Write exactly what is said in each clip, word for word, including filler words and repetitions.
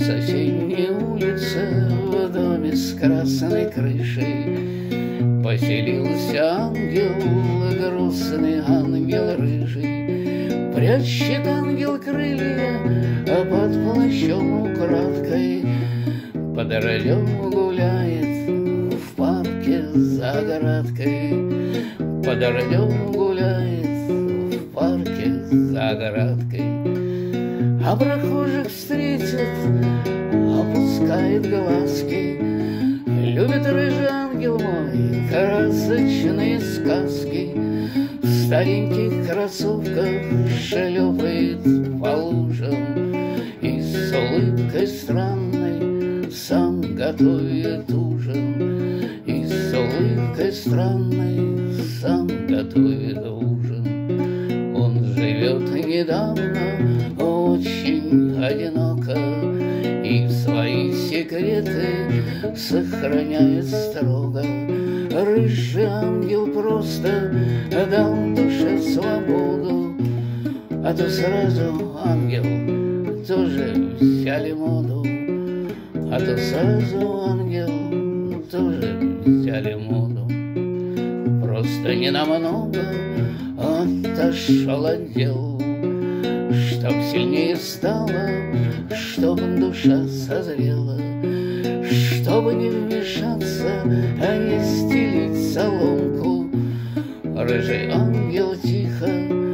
соседней улице, в доме с красной крышей, поселился ангел, грустный ангел рыжий. Прячет ангел крылья, а под плащом украдкой под дождем гуляет в парке за оградкой. Под дождем гуляет в парке за оградкой. А прохожих встретит, опускает глазки. Любит рыжий ангел мой красочные сказки. В стареньких кроссовках шлепает по лужам и с улыбкой странной сам готовит ужин. И с улыбкой странной сам готовит ужин. Он живет недавно, очень одиноко, и свои секреты сохраняет строго. Рыжий ангел просто дал душе свободу, а то сразу ангел тоже взяли моду. А то сразу ангел тоже взяли моду. Просто ненамного отошел отдел, чтоб сильнее стало, чтоб душа созрела, чтобы не вмешаться, а не стелить соломку. Рыжий ангел тихо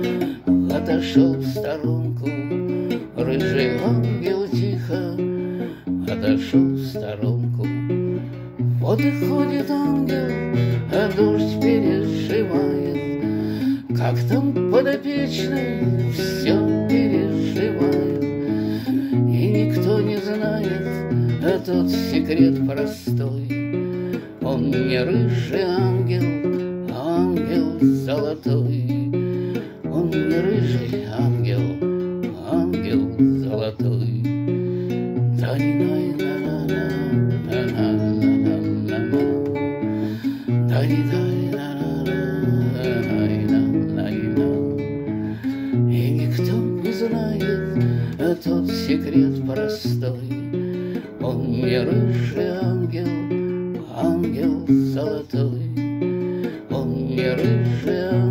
отошел в сторонку. Рыжий ангел тихо отошел в сторонку. Вот и ходит ангел, а дождь переживает, как там подопечный все переживает. И никто не знает, а тот секрет простой. Он не рыжий ангел, а ангел золотой. Он не рыжий ангел, а ангел золотой. И никто не знает, а тот секрет простой. Он не рыжий ангел, ангел золотой. Он не рыжий ангел.